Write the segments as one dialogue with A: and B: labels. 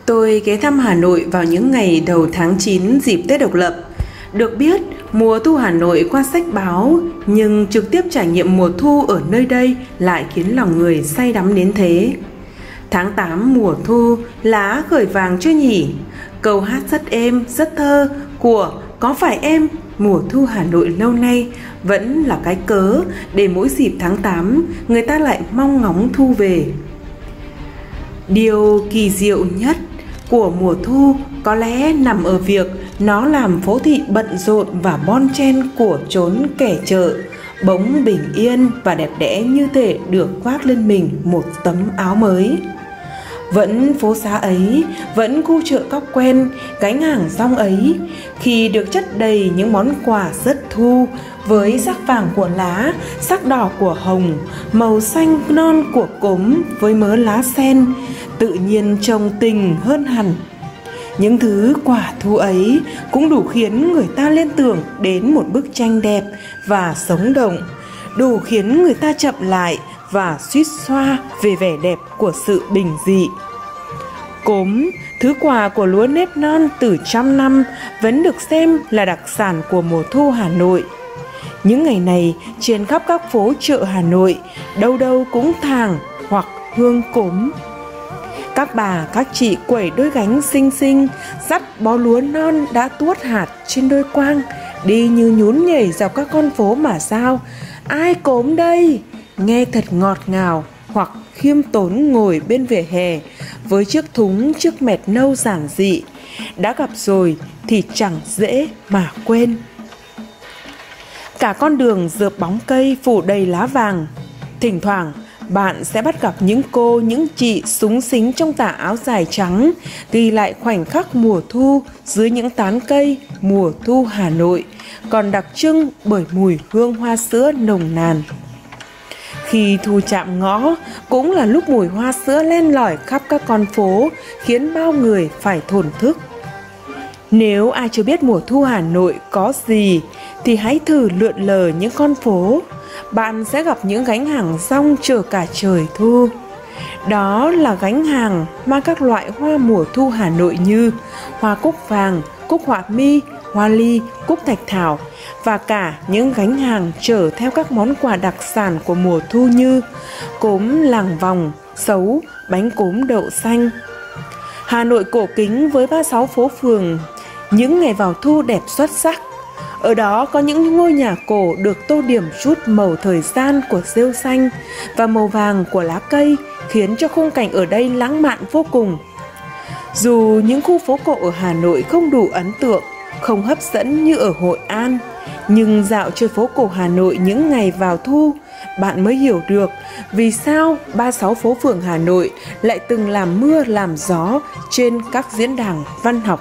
A: Tôi ghé thăm Hà Nội vào những ngày đầu tháng 9 dịp Tết độc lập. Được biết, mùa thu Hà Nội qua sách báo, nhưng trực tiếp trải nghiệm mùa thu ở nơi đây lại khiến lòng người say đắm đến thế. Tháng 8 mùa thu, lá khởi vàng chưa nhỉ? Câu hát rất êm, rất thơ của Có phải em, mùa thu Hà Nội lâu nay vẫn là cái cớ để mỗi dịp tháng 8 người ta lại mong ngóng thu về. Điều kỳ diệu nhất của mùa thu có lẽ nằm ở việc nó làm phố thị bận rộn và bon chen của chốn kẻ chợ bỗng bình yên và đẹp đẽ như thể được khoác lên mình một tấm áo mới. Vẫn phố xá ấy, vẫn khu chợ cóc quen, gánh hàng rong ấy, khi được chất đầy những món quà rất thu, với sắc vàng của lá, sắc đỏ của hồng, màu xanh non của cốm với mớ lá sen, tự nhiên trông tình hơn hẳn. Những thứ quả thu ấy cũng đủ khiến người ta liên tưởng đến một bức tranh đẹp và sống động, đủ khiến người ta chậm lại và suýt xoa về vẻ đẹp của sự bình dị. Cốm, thứ quà của lúa nếp non từ trăm năm, vẫn được xem là đặc sản của mùa thu Hà Nội. Những ngày này, trên khắp các phố chợ Hà Nội, đâu đâu cũng thàng hoặc hương cốm. Các bà, các chị quẩy đôi gánh xinh xinh, dắt bó lúa non đã tuốt hạt trên đôi quang, đi như nhún nhảy dọc các con phố mà sao. Ai cốm đây? Nghe thật ngọt ngào, hoặc khiêm tốn ngồi bên vỉa hè với chiếc thúng, chiếc mẹt nâu giản dị. Đã gặp rồi thì chẳng dễ mà quên. Cả con đường rợp bóng cây phủ đầy lá vàng. Thỉnh thoảng bạn sẽ bắt gặp những cô, những chị xúng xính trong tà áo dài trắng, ghi lại khoảnh khắc mùa thu dưới những tán cây mùa thu Hà Nội, còn đặc trưng bởi mùi hương hoa sữa nồng nàn. Khi thu chạm ngõ, cũng là lúc mùi hoa sữa len lỏi khắp các con phố, khiến bao người phải thổn thức. Nếu ai chưa biết mùa thu Hà Nội có gì, thì hãy thử lượn lờ những con phố. Bạn sẽ gặp những gánh hàng rong chở cả trời thu. Đó là gánh hàng mang các loại hoa mùa thu Hà Nội như hoa cúc vàng, cúc họa mi, hoa ly, cúc thạch thảo, và cả những gánh hàng chở theo các món quà đặc sản của mùa thu như cốm làng vòng, sấu, bánh cốm đậu xanh. Hà Nội cổ kính với 36 phố phường, những ngày vào thu đẹp xuất sắc. Ở đó có những ngôi nhà cổ được tô điểm chút màu thời gian của rêu xanh và màu vàng của lá cây, khiến cho khung cảnh ở đây lãng mạn vô cùng. Dù những khu phố cổ ở Hà Nội không đủ ấn tượng, không hấp dẫn như ở Hội An, nhưng dạo chơi phố cổ Hà Nội những ngày vào thu, bạn mới hiểu được vì sao 36 phố phường Hà Nội lại từng làm mưa làm gió trên các diễn đàn văn học.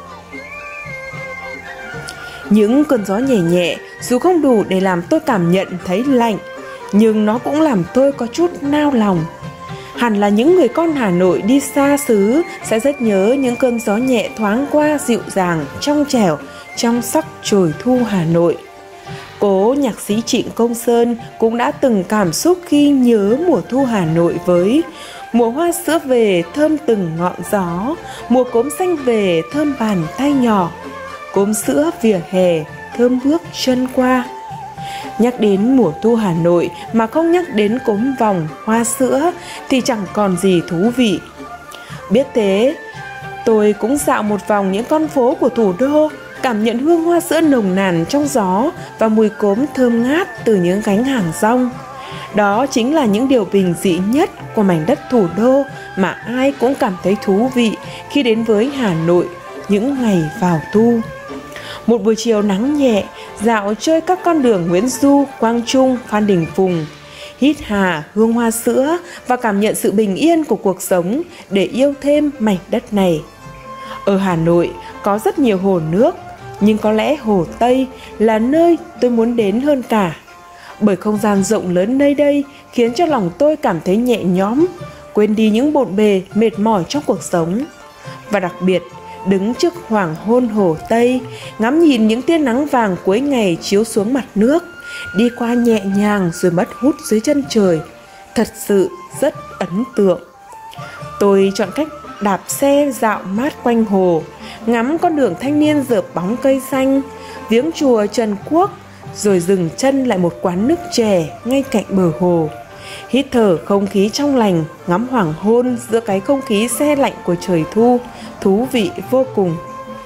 A: Những cơn gió nhẹ nhẹ dù không đủ để làm tôi cảm nhận thấy lạnh, nhưng nó cũng làm tôi có chút nao lòng. Hẳn là những người con Hà Nội đi xa xứ sẽ rất nhớ những cơn gió nhẹ thoáng qua dịu dàng, trong trẻo, trong sắc chồi thu Hà Nội. Cố nhạc sĩ Trịnh Công Sơn cũng đã từng cảm xúc khi nhớ mùa thu Hà Nội với mùa hoa sữa về thơm từng ngọn gió, mùa cốm xanh về thơm bàn tay nhỏ, cốm sữa vỉa hè thơm bước chân qua. Nhắc đến mùa thu Hà Nội mà không nhắc đến cốm vòng, hoa sữa thì chẳng còn gì thú vị. Biết thế, tôi cũng dạo một vòng những con phố của thủ đô, cảm nhận hương hoa sữa nồng nàn trong gió và mùi cốm thơm ngát từ những gánh hàng rong. Đó chính là những điều bình dị nhất của mảnh đất thủ đô mà ai cũng cảm thấy thú vị khi đến với Hà Nội những ngày vào thu. Một buổi chiều nắng nhẹ, dạo chơi các con đường Nguyễn Du, Quang Trung, Phan Đình Phùng, hít hà hương hoa sữa và cảm nhận sự bình yên của cuộc sống để yêu thêm mảnh đất này. Ở Hà Nội có rất nhiều hồ nước, nhưng có lẽ Hồ Tây là nơi tôi muốn đến hơn cả. Bởi không gian rộng lớn nơi đây khiến cho lòng tôi cảm thấy nhẹ nhõm, quên đi những bộn bề mệt mỏi trong cuộc sống. Và đặc biệt, đứng trước hoàng hôn Hồ Tây, ngắm nhìn những tia nắng vàng cuối ngày chiếu xuống mặt nước, đi qua nhẹ nhàng rồi mất hút dưới chân trời, thật sự rất ấn tượng. Tôi chọn cách đạp xe dạo mát quanh hồ, ngắm con đường thanh niên rợp bóng cây xanh, viếng chùa Trần Quốc, rồi dừng chân lại một quán nước chè ngay cạnh bờ hồ. Hít thở không khí trong lành, ngắm hoàng hôn giữa cái không khí se lạnh của trời thu, thú vị vô cùng.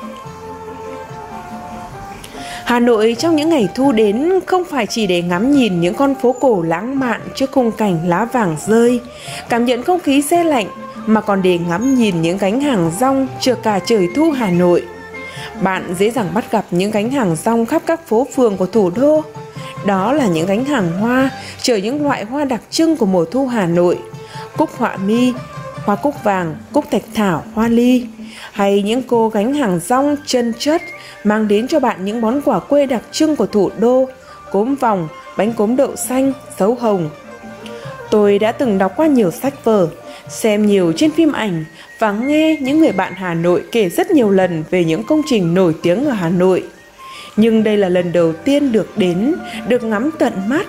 A: Hà Nội trong những ngày thu đến không phải chỉ để ngắm nhìn những con phố cổ lãng mạn trước khung cảnh lá vàng rơi, cảm nhận không khí se lạnh, mà còn để ngắm nhìn những gánh hàng rong chờ cả trời thu Hà Nội. Bạn dễ dàng bắt gặp những gánh hàng rong khắp các phố phường của thủ đô. Đó là những gánh hàng hoa chở những loại hoa đặc trưng của mùa thu Hà Nội: cúc họa mi, hoa cúc vàng, cúc thạch thảo, hoa ly, hay những cô gánh hàng rong chân chất mang đến cho bạn những món quà quê đặc trưng của thủ đô: cốm vòng, bánh cốm đậu xanh, sấu hồng. Tôi đã từng đọc qua nhiều sách vở, xem nhiều trên phim ảnh và nghe những người bạn Hà Nội kể rất nhiều lần về những công trình nổi tiếng ở Hà Nội. Nhưng đây là lần đầu tiên được đến, được ngắm tận mắt.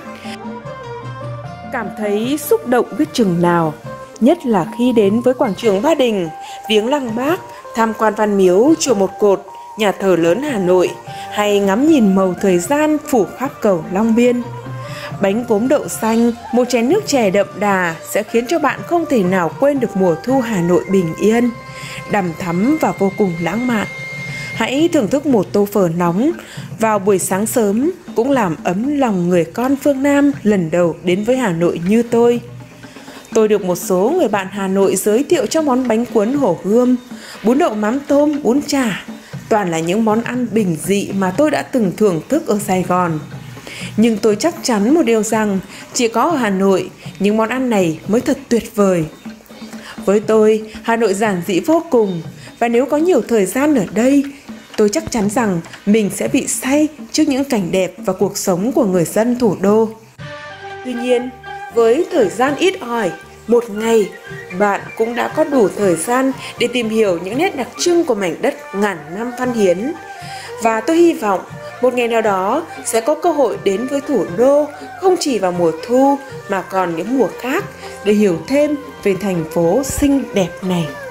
A: Cảm thấy xúc động biết chừng nào, nhất là khi đến với quảng trường Ba Đình, viếng Lăng Bác, tham quan Văn Miếu, chùa Một Cột, nhà thờ lớn Hà Nội, hay ngắm nhìn màu thời gian phủ khắp cầu Long Biên. Bánh cốm đậu xanh, một chén nước chè đậm đà sẽ khiến cho bạn không thể nào quên được mùa thu Hà Nội bình yên, đằm thắm và vô cùng lãng mạn. Hãy thưởng thức một tô phở nóng vào buổi sáng sớm cũng làm ấm lòng người con phương Nam lần đầu đến với Hà Nội như tôi. Tôi được một số người bạn Hà Nội giới thiệu cho món bánh cuốn Hồ Gươm, bún đậu mắm tôm, bún chả. Toàn là những món ăn bình dị mà tôi đã từng thưởng thức ở Sài Gòn. Nhưng tôi chắc chắn một điều rằng chỉ có ở Hà Nội, những món ăn này mới thật tuyệt vời. Với tôi, Hà Nội giản dị vô cùng, và nếu có nhiều thời gian ở đây, tôi chắc chắn rằng mình sẽ bị say trước những cảnh đẹp và cuộc sống của người dân thủ đô. Tuy nhiên, với thời gian ít ỏi, một ngày, bạn cũng đã có đủ thời gian để tìm hiểu những nét đặc trưng của mảnh đất ngàn năm văn hiến. Và tôi hy vọng một ngày nào đó sẽ có cơ hội đến với thủ đô không chỉ vào mùa thu mà còn những mùa khác để hiểu thêm về thành phố xinh đẹp này.